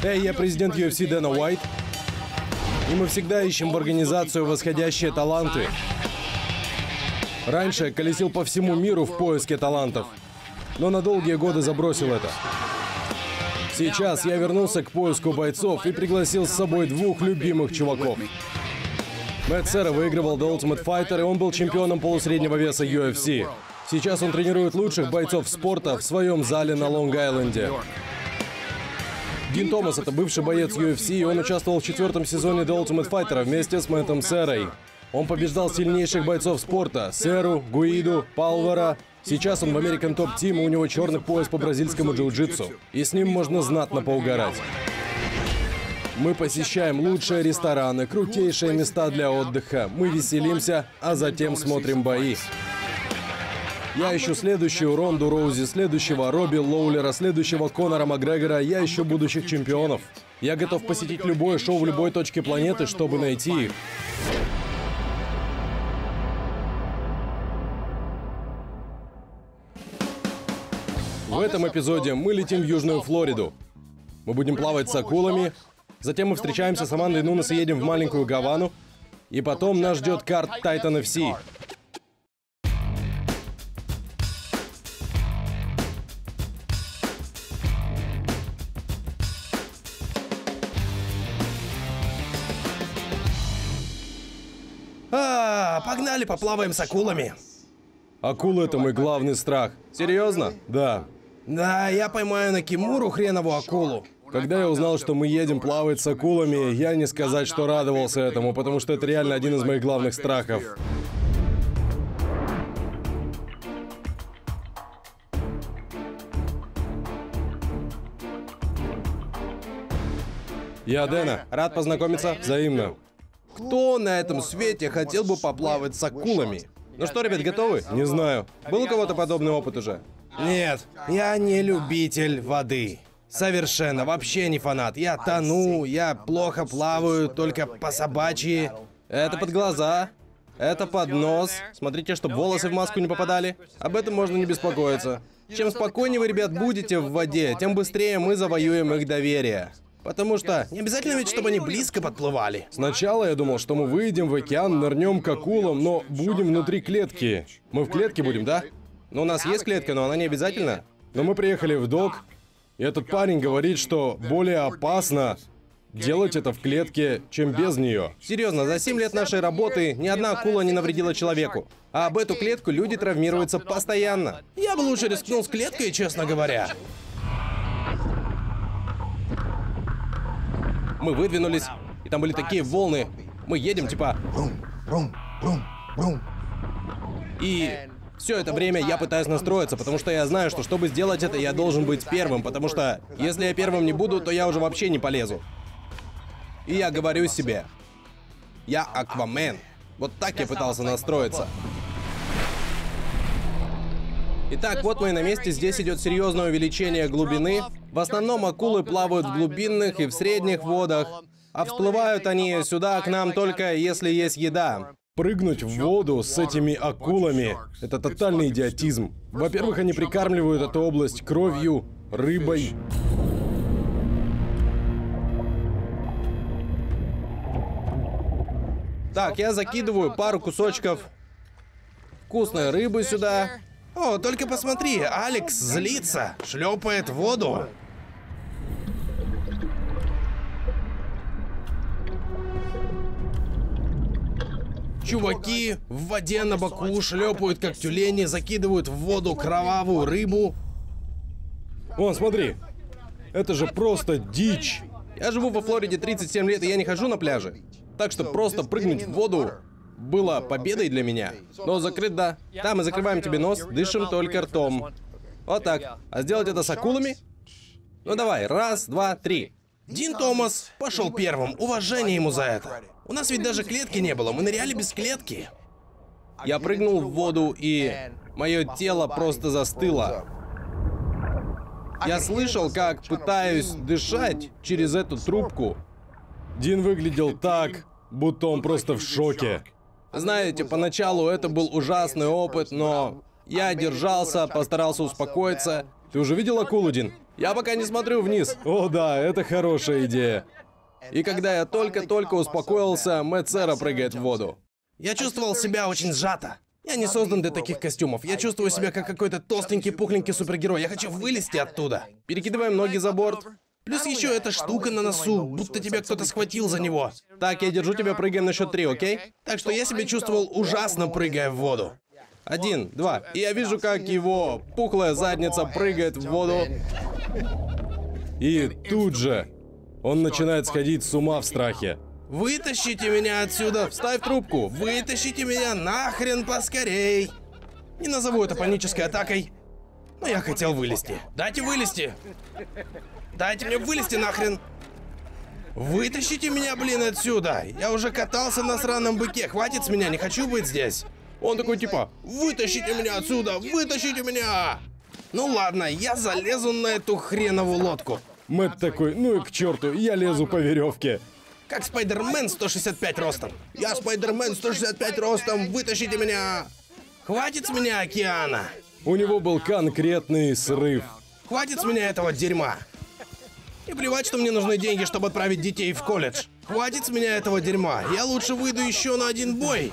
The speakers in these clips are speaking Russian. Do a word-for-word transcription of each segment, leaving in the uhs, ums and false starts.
Эй, я президент ю эф си Дэна Уайт. И мы всегда ищем в организацию восходящие таланты. Раньше я колесил по всему миру в поиске талантов, но на долгие годы забросил это. Сейчас я вернулся к поиску бойцов и пригласил с собой двух любимых чуваков. Мэтт Серра выигрывал The Ultimate Fighter, и он был чемпионом полусреднего веса ю эф си. Сейчас он тренирует лучших бойцов спорта в своем зале на Лонг-Айленде. Дин Томас — это бывший боец ю эф си, и он участвовал в четвертом сезоне The Ultimate Fighter вместе с Мэттом Серрой. Он побеждал сильнейших бойцов спорта — Серру, Гуиду, Палвера. Сейчас он в American Top Team, и у него черный пояс по бразильскому джиу-джитсу. И с ним можно знатно поугарать. Мы посещаем лучшие рестораны, крутейшие места для отдыха. Мы веселимся, а затем смотрим бои. Я ищу следующую Ронду Роузи, следующего Робби Лоулера, следующего Конора Макгрегора. Я ищу будущих чемпионов. Я готов посетить любое шоу в любой точке планеты, чтобы найти их. В этом эпизоде мы летим в Южную Флориду. Мы будем плавать с акулами. Затем мы встречаемся с Амандой Нунес и едем в маленькую Гавану. И потом нас ждет карт Titan эф си. А, погнали поплаваем с акулами. Акулы — это мой главный страх. Серьезно? Да. Да, я поймаю на Кимуру хренову акулу. Когда я узнал, что мы едем плавать с акулами, я не сказать, что радовался этому, потому что это реально один из моих главных страхов. Я Дэна. Рад познакомиться. Взаимно. Кто на этом свете хотел бы поплавать с акулами? Ну что, ребят, готовы? Не знаю. Был у кого-то подобный опыт уже? Нет, я не любитель воды. Совершенно, вообще не фанат. Я тону, я плохо плаваю, только по собачьи. Это под глаза, это под нос. Смотрите, чтобы волосы в маску не попадали. Об этом можно не беспокоиться. Чем спокойнее вы, ребят, будете в воде, тем быстрее мы завоюем их доверие. Потому что не обязательно ведь, чтобы они близко подплывали. Сначала я думал, что мы выйдем в океан, нырнем к акулам, но будем внутри клетки. Мы в клетке будем, да? Ну, у нас есть клетка, но она не обязательно. Но мы приехали в док, и этот парень говорит, что более опасно делать это в клетке, чем без нее. Серьезно, за семь лет нашей работы ни одна акула не навредила человеку. А об эту клетку люди травмируются постоянно. Я бы лучше рискнул с клеткой, честно говоря. Мы выдвинулись, и там были такие волны. Мы едем, типа... И все это время я пытаюсь настроиться, потому что я знаю, что чтобы сделать это, я должен быть первым, потому что если я первым не буду, то я уже вообще не полезу. И я говорю себе, я Аквамен. Вот так я пытался настроиться. Итак, вот мы и на месте. Здесь идет серьезное увеличение глубины. В основном акулы плавают в глубинных и в средних водах, а всплывают они сюда к нам только если есть еда. Прыгнуть в воду с этими акулами — это тотальный идиотизм. Во-первых, они прикармливают эту область кровью, рыбой. Так, я закидываю пару кусочков вкусной рыбы сюда. О, только посмотри, Алекс злится, шлепает в воду. Чуваки в воде на боку шлепают, как тюлени, закидывают в воду кровавую рыбу. Вон, смотри, это же просто дичь. Я живу во Флориде тридцать семь лет, и я не хожу на пляже. Так что просто прыгнуть в воду было победой для меня. Но закрыт, да. Да, мы закрываем тебе нос, дышим только ртом. Вот так. А сделать это с акулами? Ну давай, раз, два, три. Дин Томас пошел первым, уважение ему за это. У нас ведь даже клетки не было, мы ныряли без клетки. Я прыгнул в воду, и мое тело просто застыло. Я слышал, как пытаюсь дышать через эту трубку. Дин выглядел так, будто он просто в шоке. Знаете, поначалу это был ужасный опыт, но я держался, постарался успокоиться. Ты уже видел акулу, Дин? Я пока не смотрю вниз. О да, это хорошая идея. И когда я только-только успокоился, Мэтт Сера прыгает в воду. Я чувствовал себя очень сжато. Я не создан для таких костюмов. Я чувствую себя как какой-то толстенький, пухленький супергерой. Я хочу вылезти оттуда. Перекидываем ноги за борт. Плюс еще эта штука на носу, будто тебя кто-то схватил за него. Так, я держу тебя, прыгаем на счет три, окей? Так что я себя чувствовал ужасно, прыгая в воду. Один, два. И я вижу, как его пухлая задница прыгает в воду. И тут же он начинает сходить с ума в страхе. Вытащите меня отсюда! Вставь трубку! Вытащите меня нахрен поскорей! Не назову это панической атакой, но я хотел вылезти. Дайте вылезти! Дайте мне вылезти нахрен! Вытащите меня, блин, отсюда! Я уже катался на сраном быке, хватит с меня, не хочу быть здесь! Он такой типа: вытащите меня отсюда! Вытащите меня! Ну ладно, я залезу на эту хренову лодку. Мэтт такой: ну и к черту, я лезу по веревке. Как Спайдермен сто шестьдесят пять ростом. Я Спайдермен сто шестьдесят пять ростом, вытащите меня! Хватит с меня океана! У него был конкретный срыв. Хватит с меня этого дерьма! И плевать, что мне нужны деньги, чтобы отправить детей в колледж. Хватит с меня этого дерьма. Я лучше выйду еще на один бой.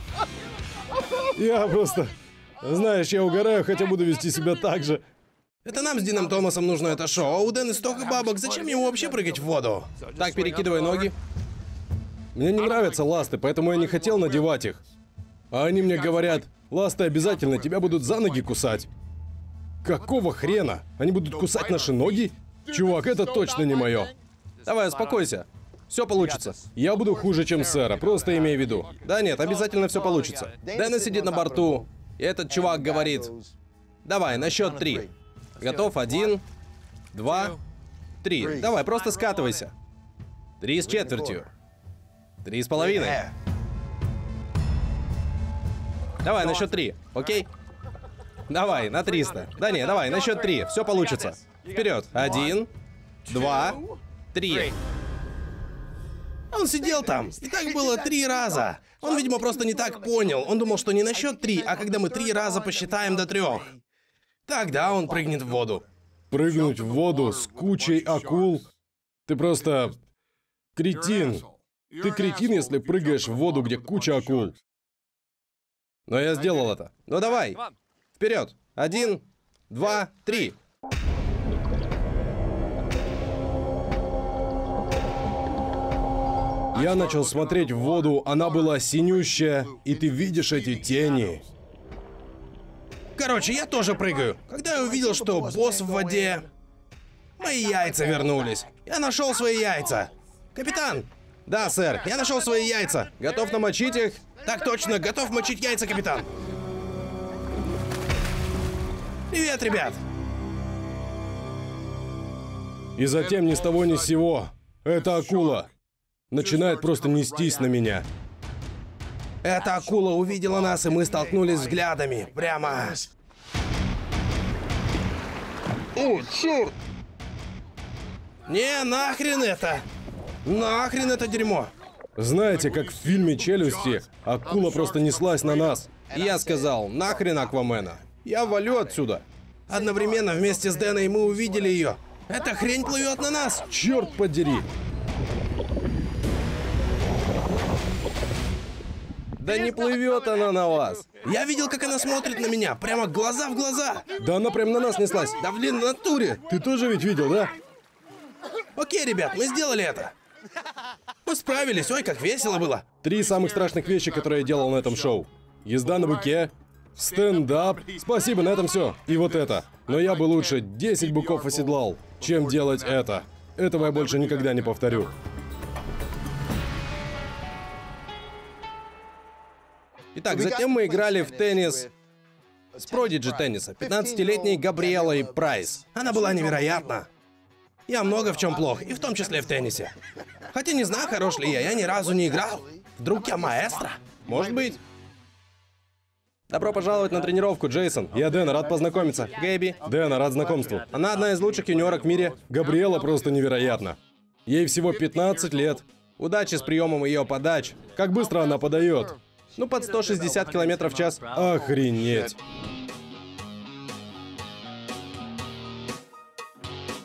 Я просто... Знаешь, я угораю, хотя буду вести себя так же. Это нам с Дином Томасом нужно это шоу, а у Дэна столько бабок, зачем ему вообще прыгать в воду? Так, перекидывай ноги. Мне не нравятся ласты, поэтому я не хотел надевать их. А они мне говорят: ласты обязательно, тебя будут за ноги кусать. Какого хрена? Они будут кусать наши ноги? Чувак, это точно не мое. Давай, успокойся. Все получится. Я буду хуже, чем Сэра, просто имей в виду. Да нет, обязательно все получится. Дэна сидит на борту, и этот чувак говорит: давай, на счет три. Готов? Один, два, три. Давай, просто скатывайся. Три с четвертью. Три с половиной. Давай, на счет три, окей? Давай, на триста. Да не, давай, на счет три, все получится. Вперед. Один, два, три. Он сидел там, и так было три раза. Он, видимо, просто не так понял. Он думал, что не на счет три, а когда мы три раза посчитаем до трех. Тогда он прыгнет в воду. Прыгнуть в воду с кучей акул? Ты просто... кретин. Ты кретин, если прыгаешь в воду, где куча акул. Но я сделал это. Ну давай. Вперед. Один, два, три. Я начал смотреть в воду, она была синющая, и ты видишь эти тени. Короче, я тоже прыгаю. Когда я увидел, что босс в воде, мои яйца вернулись. Я нашел свои яйца. Капитан! Да, сэр, я нашел свои яйца. Готов намочить их? Так точно, готов мочить яйца, капитан. Привет, ребят. И затем ни с того ни с сего эта акула начинает просто нестись на меня. Эта акула увидела нас, и мы столкнулись взглядами. Прямо... О, черт! Не, нахрен это! Нахрен это дерьмо! Знаете, как в фильме «Челюсти» акула просто неслась на нас. И я сказал: нахрен Аквамена. Я валю отсюда. Одновременно вместе с Дэной мы увидели ее. Эта хрень плывет на нас! Черт подери! Да не плывет она на вас. Я видел, как она смотрит на меня, прямо глаза в глаза. Да она прям на нас неслась. Да блин, в натуре. Ты тоже ведь видел, да? Окей, ребят, мы сделали это. Мы справились, ой, как весело было. Три самых страшных вещи, которые я делал на этом шоу. Езда на быке, стендап. Спасибо, на этом все. И вот это. Но я бы лучше десять быков оседлал, чем делать это. Этого я больше никогда не повторю. Итак, затем мы играли в теннис с продиджи тенниса, пятнадцатилетней Габриэлой Прайс. Она была невероятна. Я много в чем плох, и в том числе в теннисе. Хотя не знаю, хорош ли я, я ни разу не играл. Вдруг я маэстро? Может быть. Добро пожаловать на тренировку, Джейсон. Я Дэн, рад познакомиться. Гэби. Дэна, рад знакомству. Она одна из лучших юниорок в мире. Габриэла просто невероятна. Ей всего пятнадцать лет. Удачи с приемом ее подач. Как быстро она подает. Ну, под сто шестьдесят километров в час. Охренеть.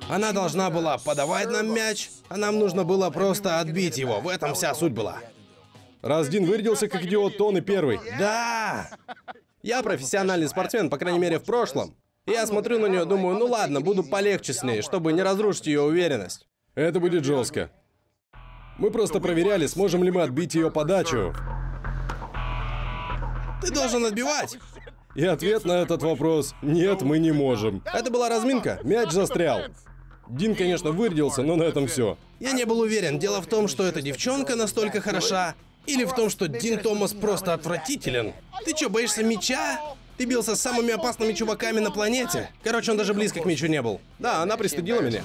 Она должна была подавать нам мяч, а нам нужно было просто отбить его. В этом вся суть была. Раз Дин вырядился как идиот, то он и первый. Да! Я профессиональный спортсмен, по крайней мере, в прошлом. И я смотрю на нее, думаю, ну ладно, буду полегче с ней, чтобы не разрушить ее уверенность. Это будет жестко. Мы просто проверяли, сможем ли мы отбить ее подачу. Ты должен отбивать. И ответ на этот вопрос – нет, мы не можем. Это была разминка. Мяч застрял. Дин, конечно, вырядился, но на этом все. Я не был уверен. Дело в том, что эта девчонка настолько хороша, или в том, что Дин Томас просто отвратителен. Ты что, боишься мяча? Ты бился с самыми опасными чуваками на планете. Короче, он даже близко к мячу не был. Да, она пристыдила меня.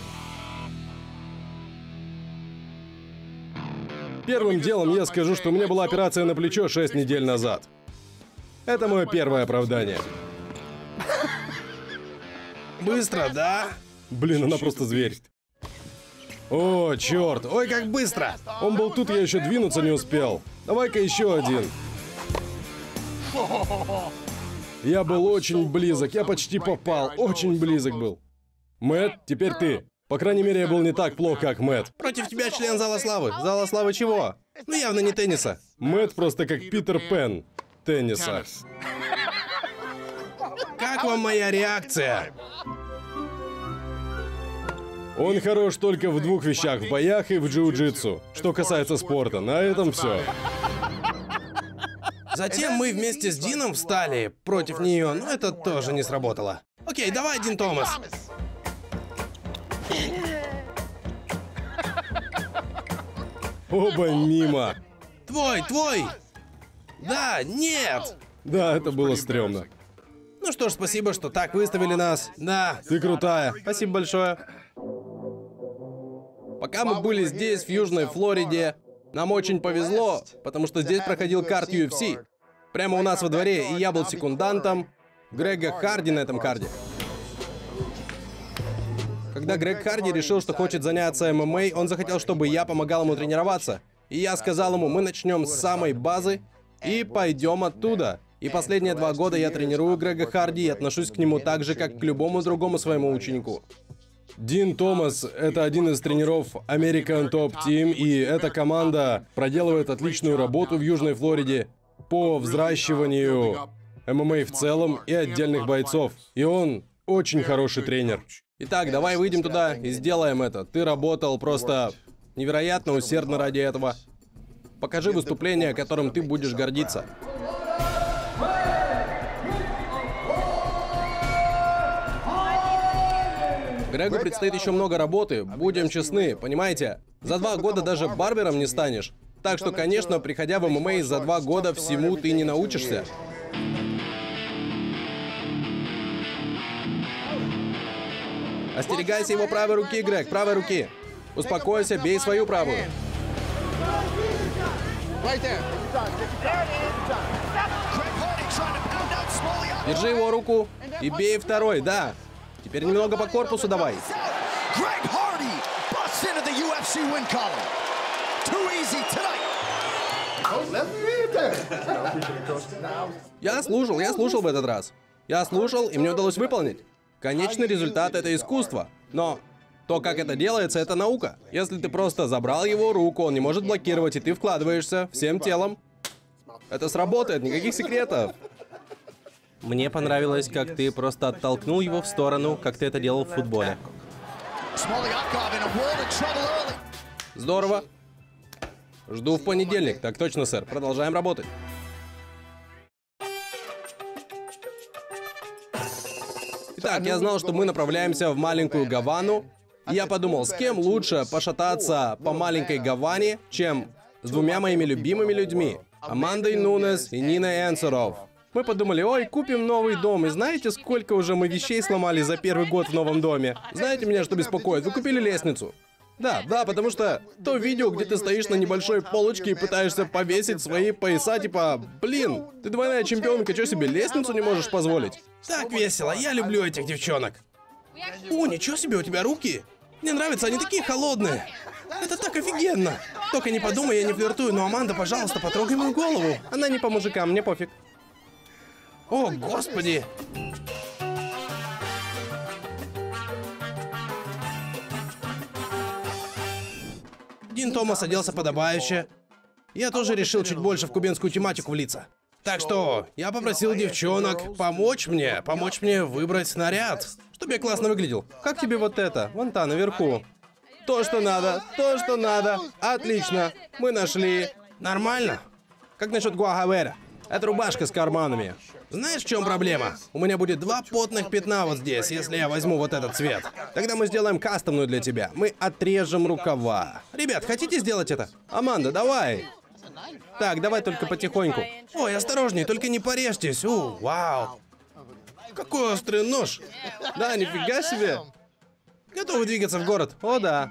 Первым делом я скажу, что у меня была операция на плечо шесть недель назад. Это мое первое оправдание. Быстро, да? Блин, она просто зверь. О, черт. Ой, как быстро. Он был тут, я еще двинуться не успел. Давай-ка еще один. Я был очень близок, я почти попал. Очень близок был. Мэтт, теперь ты. По крайней мере, я был не так плох, как Мэтт. Против тебя член Зала Славы. Зала Славы чего? Ну, явно не тенниса. Мэтт просто как Питер Пен тенниса. Как вам моя реакция? Он хорош только в двух вещах, в боях и в джиу-джитсу. Что касается спорта, на этом все. Затем мы вместе с Дином встали против нее, но это тоже не сработало. Окей, давай, Дин Томас. Оба мимо. Твой, твой! Да, нет! Да, это было стрёмно. Ну что ж, спасибо, что так выставили нас. Да. Ты крутая. Спасибо большое. Пока мы были здесь, в Южной Флориде, нам очень повезло, потому что здесь проходил карт ю эф си. Прямо у нас во дворе, и я был секундантом Грега Харди на этом карде. Когда Грег Харди решил, что хочет заняться эм эм а, он захотел, чтобы я помогал ему тренироваться. И я сказал ему, мы начнем с самой базы и пойдем оттуда. И последние два года я тренирую Грега Харди и отношусь к нему так же, как к любому другому своему ученику. Дин Томас — это один из тренеров American Top Team, и эта команда проделывает отличную работу в Южной Флориде по взращиванию эм эм а в целом и отдельных бойцов. И он очень хороший тренер. Итак, давай выйдем туда и сделаем это. Ты работал просто невероятно усердно ради этого. Покажи выступление, которым ты будешь гордиться. Грегу предстоит еще много работы, будем честны, понимаете? За два года даже барбером не станешь. Так что, конечно, приходя в эм эм а, за два года всему ты не научишься. Остерегайся его правой руки, Грег, правой руки. Успокойся, бей свою правую. Держи его руку и бей второй, да. Теперь немного по корпусу давай. Я слушал, я слушал в этот раз. Я слушал, и мне удалось выполнить. Конечный результат — это искусство. Но то, как это делается, это наука. Если ты просто забрал его руку, он не может блокировать, и ты вкладываешься всем телом. Это сработает, никаких секретов. Мне понравилось, как ты просто оттолкнул его в сторону, как ты это делал в футболе. Здорово. Жду в понедельник. Так точно, сэр. Продолжаем работать. Итак, я знал, что мы направляемся в маленькую Гавану. И я подумал, с кем лучше пошататься по маленькой Гаване, чем с двумя моими любимыми людьми. Амандой Нунес и Ниной Энсеров. Мы подумали, ой, купим новый дом, и знаете, сколько уже мы вещей сломали за первый год в новом доме? Знаете меня, что беспокоит? Вы купили лестницу. Да, да, потому что то видео, где ты стоишь на небольшой полочке и пытаешься повесить свои пояса, типа, блин, ты двойная чемпионка, что себе лестницу не можешь позволить? Так весело, я люблю этих девчонок. О, ничего себе, у тебя руки. Мне нравятся, они такие холодные. Это так офигенно. Только не подумай, я не флиртую, но, Аманда, пожалуйста, потрогай мою голову. Она не по мужикам, мне пофиг. О, господи! Дин Томас оделся подобающе. Я тоже решил чуть больше в кубинскую тематику влиться. Так что я попросил девчонок помочь мне, помочь мне выбрать наряд, чтобы я классно выглядел. Как тебе вот это? Вон та, наверху. То, что надо, то, что надо. Отлично, мы нашли. Нормально? Как насчет гуахавера? Это рубашка с карманами. Знаешь, в чем проблема? У меня будет два потных пятна вот здесь, если я возьму вот этот цвет. Тогда мы сделаем кастомную для тебя. Мы отрежем рукава. Ребят, хотите сделать это? Аманда, давай. Так, давай только потихоньку. Ой, осторожней, только не порежьтесь. У, вау. Какой острый нож. Да, нифига себе. Готовы двигаться в город? О, да.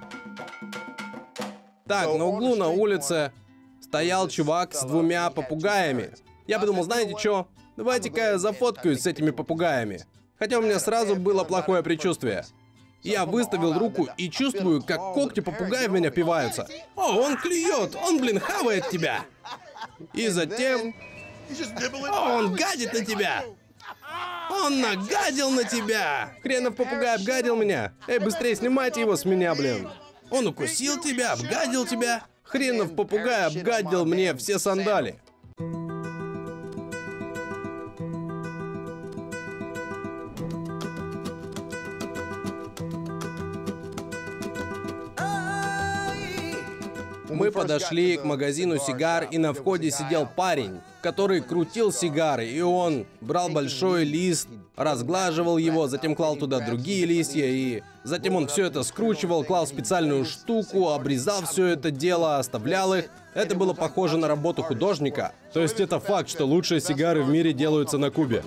Так, на углу на улице стоял чувак с двумя попугаями. Я подумал, знаете что? Давайте-ка я зафоткаюсь с этими попугаями. Хотя у меня сразу было плохое предчувствие. Я выставил руку и чувствую, как когти попугая в меня впиваются. О, он клюет! Он, блин, хавает тебя! И затем... О, он гадит на тебя! Он нагадил на тебя! Хренов попугай обгадил меня! Эй, быстрее снимайте его с меня, блин! Он укусил тебя, обгадил тебя! Хренов попугай обгадил мне все сандали! Мы подошли к магазину сигар, и на входе сидел парень, который крутил сигары, и он брал большой лист, разглаживал его, затем клал туда другие листья, и затем он все это скручивал, клал в специальную штуку, обрезал все это дело, оставлял их. Это было похоже на работу художника. То есть это факт, что лучшие сигары в мире делаются на Кубе.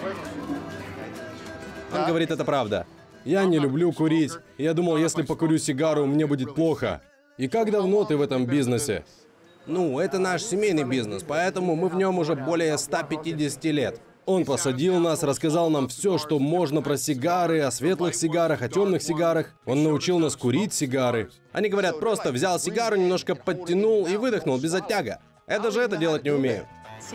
Он говорит, это правда. Я не люблю курить. Я думал, если покурю сигару, мне будет плохо. И как давно ты в этом бизнесе? Ну, это наш семейный бизнес, поэтому мы в нем уже более ста пятидесяти лет. Он посадил нас, рассказал нам все, что можно про сигары, о светлых сигарах, о темных сигарах. Он научил нас курить сигары. Они говорят, просто взял сигару, немножко подтянул и выдохнул без оттяга. Я даже это делать не умею.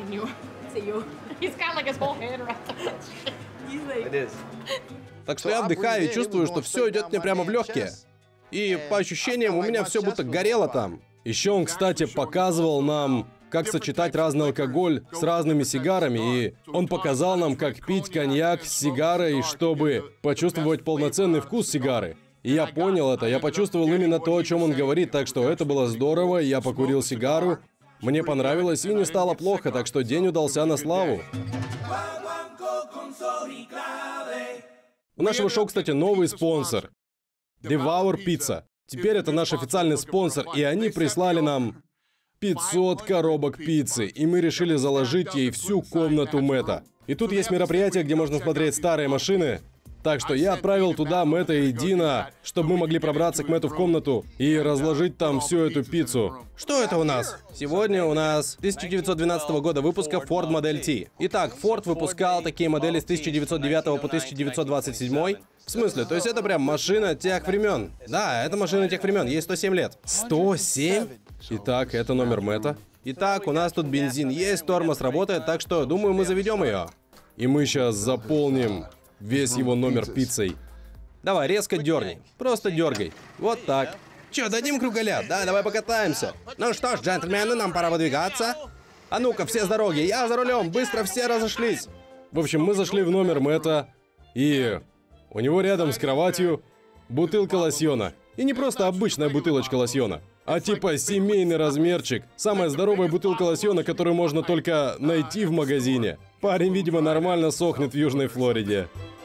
Так что я вдыхаю и чувствую, что все идет мне прямо в легкие. И по ощущениям у меня все будто горело там. Еще он, кстати, показывал нам, как сочетать разный алкоголь с разными сигарами, и он показал нам, как пить коньяк с сигарой, чтобы почувствовать полноценный вкус сигары. И я понял это, я почувствовал именно то, о чем он говорит, так что это было здорово, я покурил сигару, мне понравилось и не стало плохо, так что день удался на славу. У нашего шоу, кстати, новый спонсор. Devour Pizza. Теперь это наш официальный спонсор, и они прислали нам пятьсот коробок пиццы, и мы решили заложить ей всю комнату Мэтта. И тут есть мероприятие, где можно смотреть старые машины. Так что я отправил туда Мэтта и Дина, чтобы мы могли пробраться к Мэтту в комнату и разложить там всю эту пиццу. Что это у нас? Сегодня у нас тысяча девятьсот двенадцатого года выпуска Ford Model T. Итак, Ford выпускал такие модели с тысяча девятьсот девятого по тысяча девятьсот двадцать седьмой. В смысле? То есть это прям машина тех времен? Да, это машина тех времен, ей сто семь лет. сто семь? Итак, это номер Мэтта. Итак, у нас тут бензин есть, тормоз работает, так что, думаю, мы заведем ее. И мы сейчас заполним весь его номер пиццей. Давай, резко дерни. Просто дергай. Вот так. Че, дадим круголя? Да, давай покатаемся. Ну что ж, джентльмены, нам пора выдвигаться. А ну-ка, все с дороги, я за рулем, быстро все разошлись. В общем, мы зашли в номер Мэтта, и у него рядом с кроватью бутылка лосьона. И не просто обычная бутылочка лосьона, а типа семейный размерчик. Самая здоровая бутылка лосьона, которую можно только найти в магазине. Парень, видимо, нормально сохнет в Южной Флориде.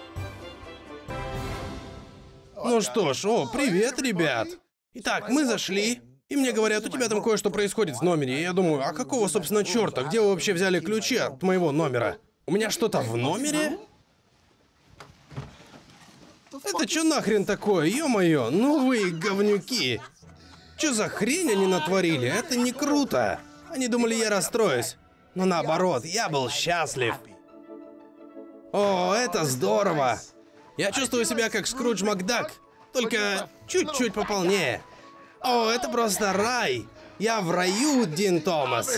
Ну что ж, о, привет, ребят. Итак, мы зашли, и мне говорят, у тебя там кое-что происходит в номере. И я думаю, а какого, собственно, черта? Где вы вообще взяли ключи от моего номера? У меня что-то в номере? Это что нахрен такое, ё-моё? Ну вы говнюки. Чё за хрень они натворили? Это не круто. Они думали, я расстроюсь. Но наоборот, я был счастлив. О, это здорово. Я чувствую себя как Скрудж Макдак, только чуть-чуть пополнее. О, это просто рай. Я в раю, Дин Томас.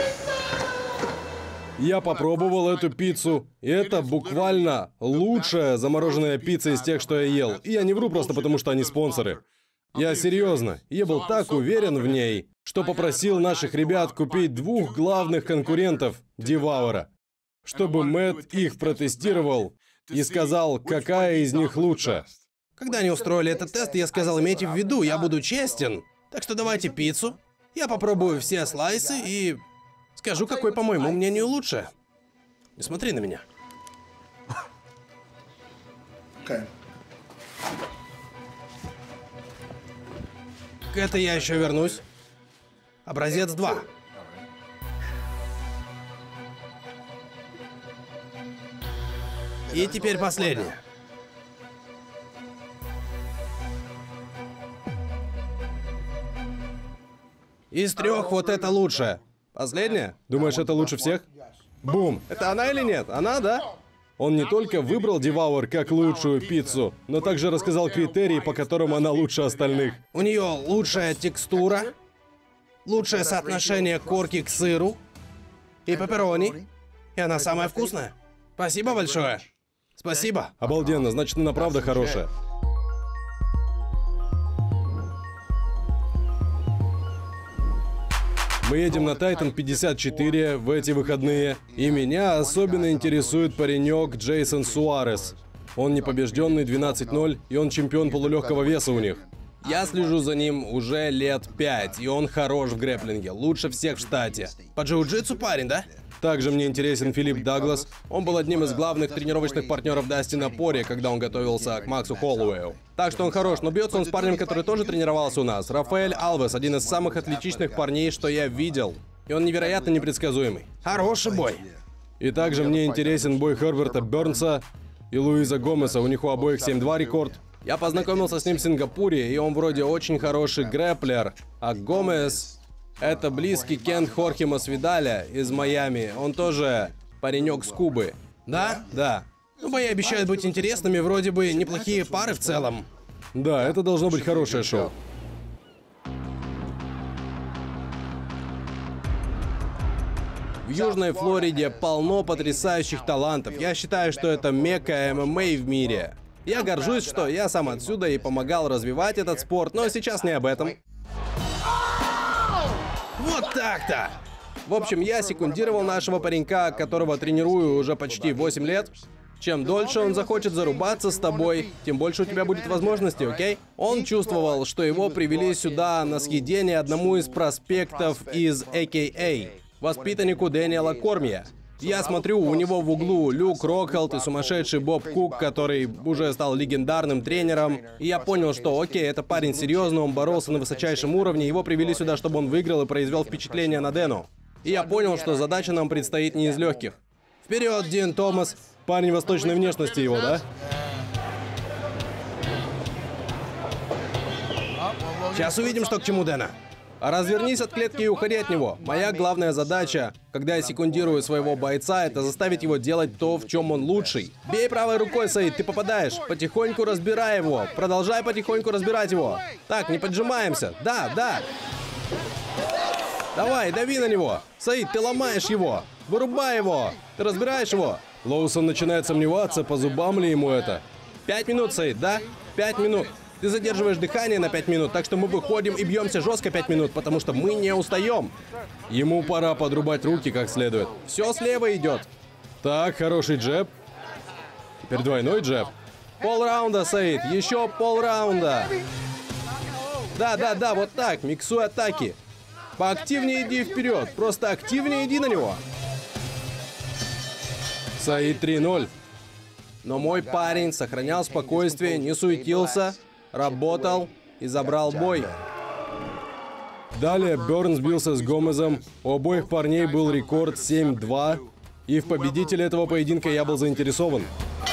Я попробовал эту пиццу, и это буквально лучшая замороженная пицца из тех, что я ел. И я не вру просто потому, что они спонсоры. Я серьезно, я был так уверен в ней, что попросил наших ребят купить двух главных конкурентов Деваура, чтобы Мэтт их протестировал и сказал, какая из них лучше. Когда они устроили этот тест, я сказал, имейте в виду, я буду честен. Так что давайте пиццу. Я попробую все слайсы и скажу, какой, по моему мнению, лучше. Не смотри на меня. Okay. К этой я еще вернусь. Образец два. И теперь последнее. Из трех вот это лучше. Последнее? Думаешь, это лучше всех? Бум! Это она или нет? Она, да? Он не только выбрал Деваур как лучшую пиццу, но также рассказал критерии, по которым она лучше остальных. У нее лучшая текстура, лучшее соотношение корки к сыру и пепперони. И она самая вкусная. Спасибо большое. Спасибо. Обалденно, значит, она правда хорошая. Мы едем на Тайтан пятьдесят четыре в эти выходные, и меня особенно интересует паренек Джейсон Суарес. Он непобежденный двенадцать ноль, и он чемпион полулегкого веса у них. Я слежу за ним уже лет пять, и он хорош в грэпплинге, лучше всех в штате. По джиу-джитсу парень, да? Также мне интересен Филипп Даглас. Он был одним из главных тренировочных партнеров Дастина Порри, когда он готовился к Максу Холлоуэю. Так что он хорош, но бьется он с парнем, который тоже тренировался у нас. Рафаэль Алвес, один из самых атлетичных парней, что я видел. И он невероятно непредсказуемый. Хороший бой. И также мне интересен бой Херберта Бернса и Луиза Гомеса. У них у обоих семь два рекорд. Я познакомился с ним в Сингапуре, и он вроде очень хороший грэпплер. А Гомес... это близкий Кен Хорхе Масвидаля из Майами. Он тоже паренек с Кубы. Да? Да. Ну, бои обещают быть интересными, вроде бы неплохие пары в целом. Да, это должно быть хорошее шоу. В Южной Флориде полно потрясающих талантов. Я считаю, что это мекка эм эм а в мире. Я горжусь, что я сам отсюда и помогал развивать этот спорт, но сейчас не об этом. Вот так-то! В общем, я секундировал нашего паренька, которого тренирую уже почти восемь лет. Чем дольше он захочет зарубаться с тобой, тем больше у тебя будет возможностей, окей? Он чувствовал, что его привели сюда на съедение одному из проспектов из эй кей эй, воспитаннику Дэниела Кормья. Я смотрю, у него в углу Люк Рокхолд и сумасшедший Боб Кук, который уже стал легендарным тренером. И я понял, что окей, это парень серьезный, он боролся на высочайшем уровне, его привели сюда, чтобы он выиграл и произвел впечатление на Дэну. И я понял, что задача нам предстоит не из легких. Вперед, Дин Томас! Парень восточной внешности его, да? Сейчас увидим, что к чему, Дэна. Развернись от клетки и уходи от него. Моя главная задача, когда я секундирую своего бойца, это заставить его делать то, в чем он лучший. Бей правой рукой, Саид, ты попадаешь. Потихоньку разбирай его. Продолжай потихоньку разбирать его. Так, не поджимаемся. Да, да. Давай, дави на него. Саид, ты ломаешь его. Вырубай его. Ты разбираешь его. Лоусон начинает сомневаться, по зубам ли ему это. Пять минут, Саид, да? Пять минут. Ты задерживаешь дыхание на пять минут, так что мы выходим и бьемся жестко пять минут, потому что мы не устаем. Ему пора подрубать руки как следует. Все слева идет. Так, хороший джеб. Теперь двойной джеб. Полраунда, Саид, еще полраунда. Да, да, да, вот так, миксуй атаки. Поактивнее иди вперед, просто активнее иди на него. Саид три ноль. Но мой парень сохранял спокойствие, не суетился, работал и забрал бой. Далее Бернс бился с Гомезом. У обоих парней был рекорд семь два. И в победителе этого поединка я был заинтересован.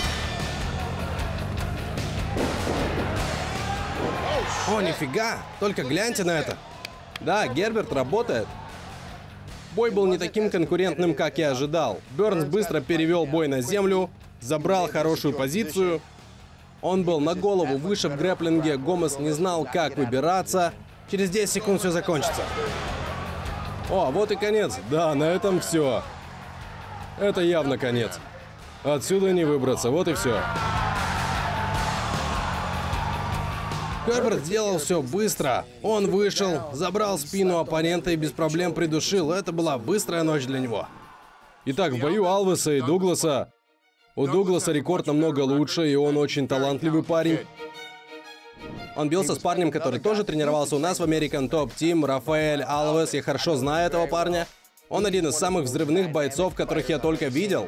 О, нифига! Только гляньте на это. Да, Герберт работает. Бой был не таким конкурентным, как я ожидал. Бернс быстро перевел бой на землю, забрал хорошую позицию. Он был на голову выше в грэпплинге, Гомес не знал, как выбираться. Через десять секунд все закончится. О, вот и конец. Да, на этом все. Это явно конец. Отсюда не выбраться, вот и все. Герберт сделал все быстро. Он вышел, забрал спину оппонента и без проблем придушил. Это была быстрая ночь для него. Итак, в бою Алвеса и Дугласа. У Дугласа рекорд намного лучше, и он очень талантливый парень. Он бился с парнем, который тоже тренировался у нас в American Top Team, Рафаэль Алвес. Я хорошо знаю этого парня. Он один из самых взрывных бойцов, которых я только видел.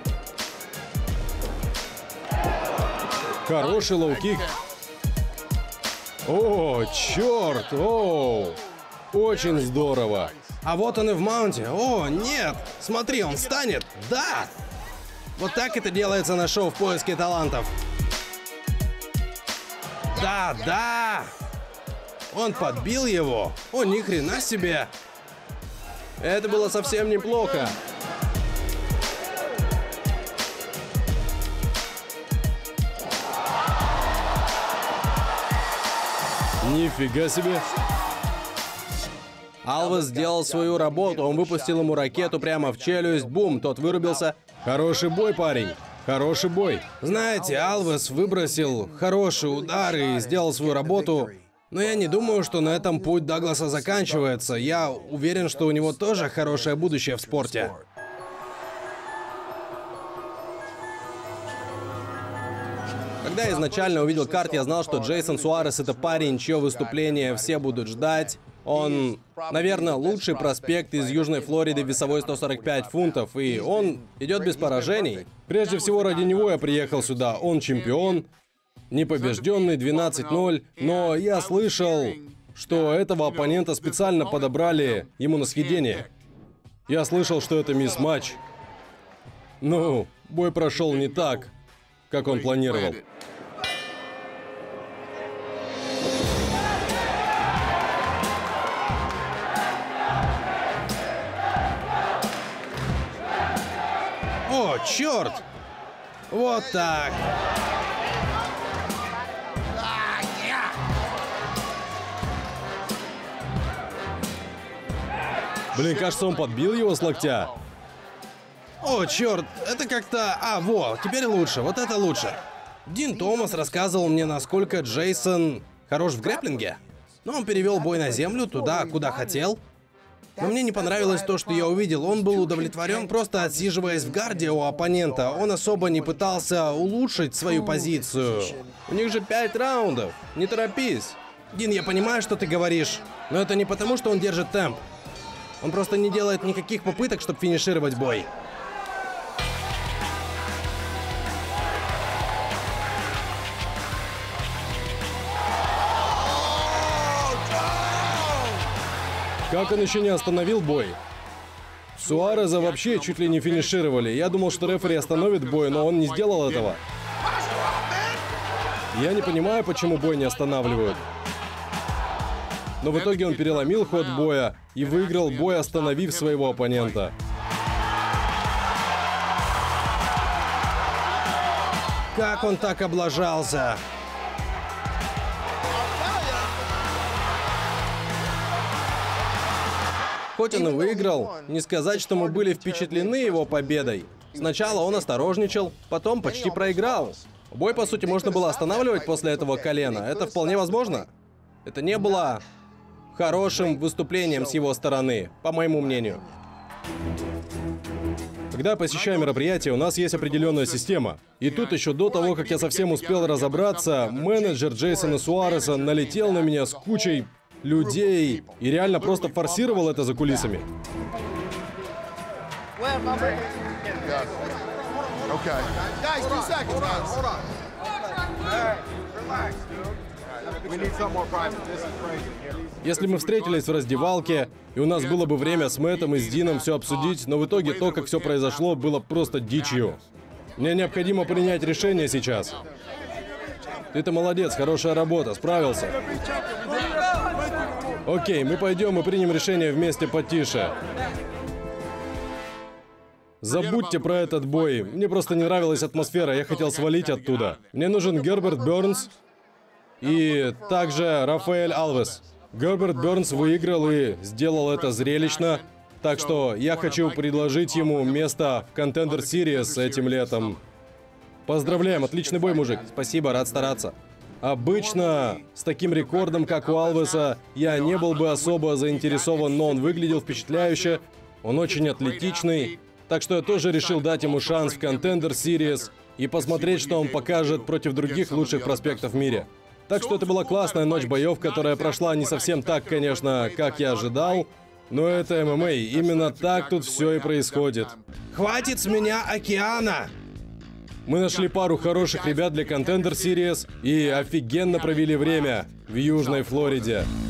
Хороший лоу-кик. О, черт! О, очень здорово. А вот он и в маунте. О, нет! Смотри, он встанет! Да! Вот так это делается на шоу «В поиске талантов». Да, да! Он подбил его. О, ни хрена себе! Это было совсем неплохо. Нифига себе. Алвес сделал свою работу. Он выпустил ему ракету прямо в челюсть. Бум, тот вырубился. Хороший бой, парень. Хороший бой. Знаете, Алвес выбросил хорошие удары и сделал свою работу. Но я не думаю, что на этом путь Дагласа заканчивается. Я уверен, что у него тоже хорошее будущее в спорте. Когда я изначально увидел карт, я знал, что Джейсон Суарес — это парень, чье выступление все будут ждать. Он, наверное, лучший проспект из Южной Флориды весовой сто сорок пять фунтов, и он идет без поражений. Прежде всего, ради него я приехал сюда. Он чемпион, непобежденный, двенадцать ноль. Но я слышал, что этого оппонента специально подобрали ему на съедение. Я слышал, что это мисс-матч. Ну, бой прошел не так, как он планировал. О, черт! Вот так. Блин, кажется, он подбил его с локтя. О, черт, это как-то... А, во, теперь лучше, вот это лучше. Дин Томас рассказывал мне, насколько Джейсон хорош в грэпплинге. Но он перевел бой на землю, туда, куда хотел. Но мне не понравилось то, что я увидел. Он был удовлетворен, просто отсиживаясь в гарде у оппонента. Он особо не пытался улучшить свою позицию. У них же пять раундов. Не торопись. Дин, я понимаю, что ты говоришь. Но это не потому, что он держит темп. Он просто не делает никаких попыток, чтобы финишировать бой. Как он еще не остановил бой? Суареза вообще чуть ли не финишировали. Я думал, что рефери остановит бой, но он не сделал этого. Я не понимаю, почему бой не останавливают. Но в итоге он переломил ход боя и выиграл бой, остановив своего оппонента. Как он так облажался? Хоть он и выиграл, не сказать, что мы были впечатлены его победой. Сначала он осторожничал, потом почти проиграл. Бой, по сути, можно было останавливать после этого колена. Это вполне возможно. Это не было хорошим выступлением с его стороны, по моему мнению. Когда я посещаю мероприятия, у нас есть определенная система. И тут еще до того, как я совсем успел разобраться, менеджер Джейсона Суареса налетел на меня с кучей людей и реально просто форсировал это за кулисами. Если мы встретились в раздевалке, и у нас было бы время с Мэттом и с Дином все обсудить, но в итоге то, как все произошло, было просто дичью. Мне необходимо принять решение сейчас. Ты-то молодец, хорошая работа, справился. Окей, мы пойдем и примем решение вместе потише. Забудьте про этот бой. Мне просто не нравилась атмосфера, я хотел свалить оттуда. Мне нужен Герберт Бернс и также Рафаэль Алвес. Герберт Бернс выиграл и сделал это зрелищно, так что я хочу предложить ему место в Contender Series этим летом. Поздравляем, отличный бой, мужик. Спасибо, рад стараться. Обычно с таким рекордом, как у Алвеса, я не был бы особо заинтересован, но он выглядел впечатляюще, он очень атлетичный, так что я тоже решил дать ему шанс в Contender Series и посмотреть, что он покажет против других лучших проспектов в мире. Так что это была классная ночь боев, которая прошла не совсем так, конечно, как я ожидал, но это эм эм а, именно так тут все и происходит. Хватит с меня океана! Мы нашли пару хороших ребят для Contender Series и офигенно провели время в Южной Флориде.